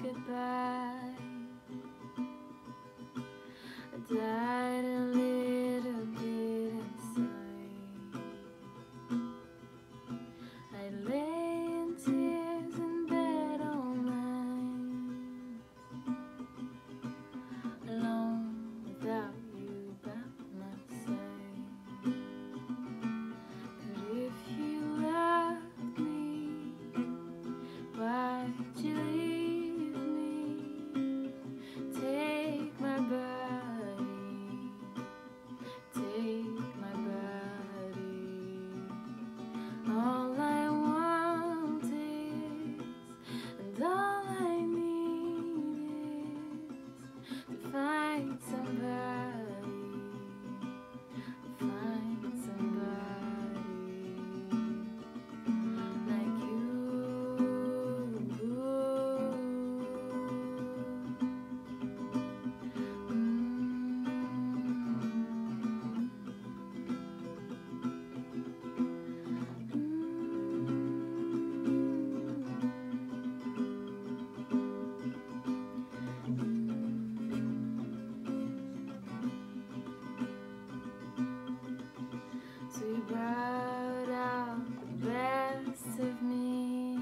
goodbye. I died a little bit inside. I lay in tears in bed all night, alone without you by my side. But if you loved me, why'd you leave me? Take my body, take my body. All I want is, and all I need is to find somebody, find somebody like you. So you brought out the best of me,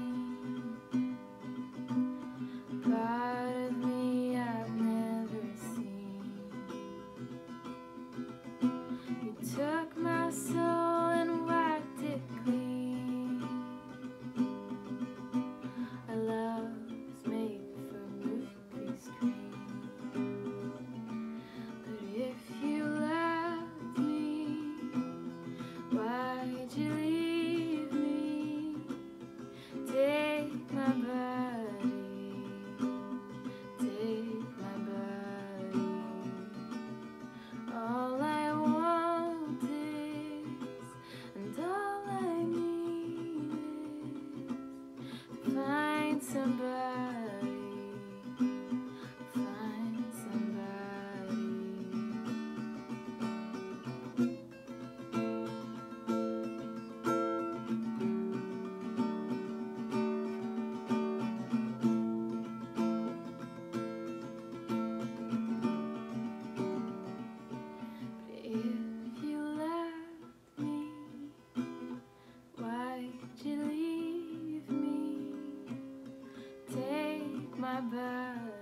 part of me I've never seen. You took my soul and wiped it clean. Our love's made for movie screen. But if you loved me, why'd you leave me? Take my body, take my body. All I want is, and all I need is to find somebody, find somebody. If you loved me, why'd you leave me? Take my body.